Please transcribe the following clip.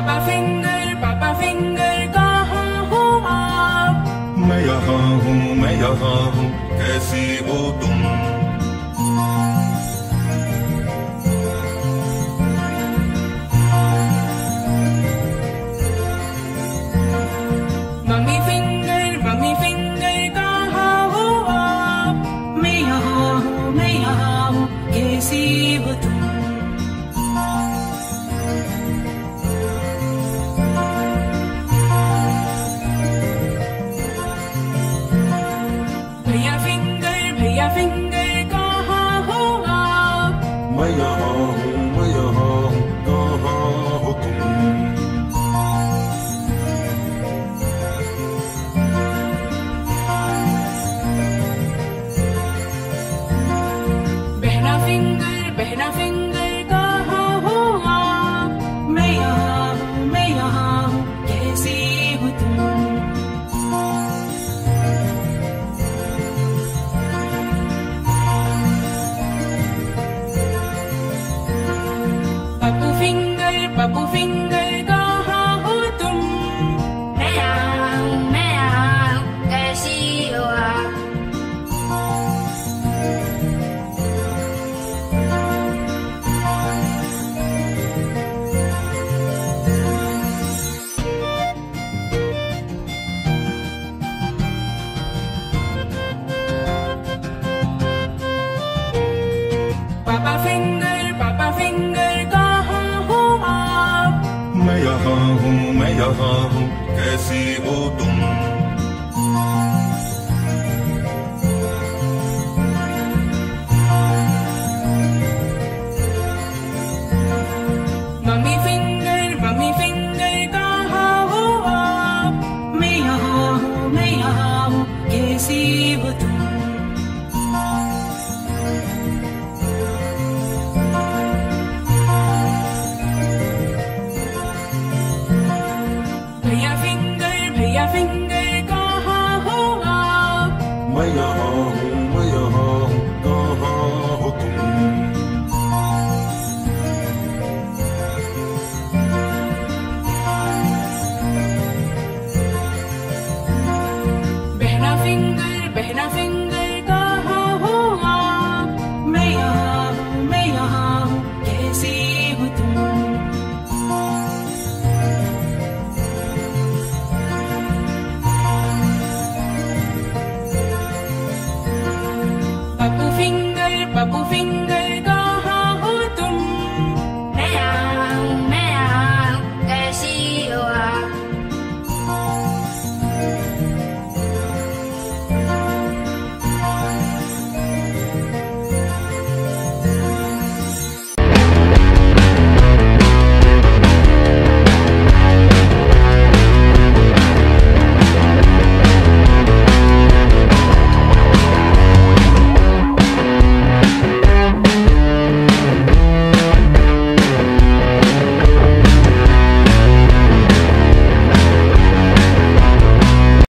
पापा फिंगर कहाँ हो आप? मैं यहाँ हूँ, कैसी हो तुम? मम्मी फिंगर कहाँ हो आप? मैं यहाँ हूँ, कैसी हो तुम? भैया फिंगर कहाँ हो आप? मैं यहाँ हूँ, कहाँ हो तुम? बहना फिंगर कहाँ हो आप? मैं यहाँ हूँ, कैसी हो तुम? पप्पू फिंगर कहाँ हो तुम? मैं यहाँ हूँ, कैसी हो आप? पापा फिंगर कहाँ हो आप? मैं यहाँ हूँ, कैसी